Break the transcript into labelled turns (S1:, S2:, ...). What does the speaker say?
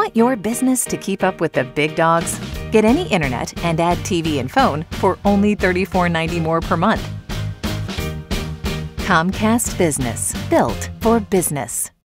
S1: Want your business to keep up with the big dogs? Get any internet and add TV and phone for only $34.90 more per month. Comcast Business, built for business.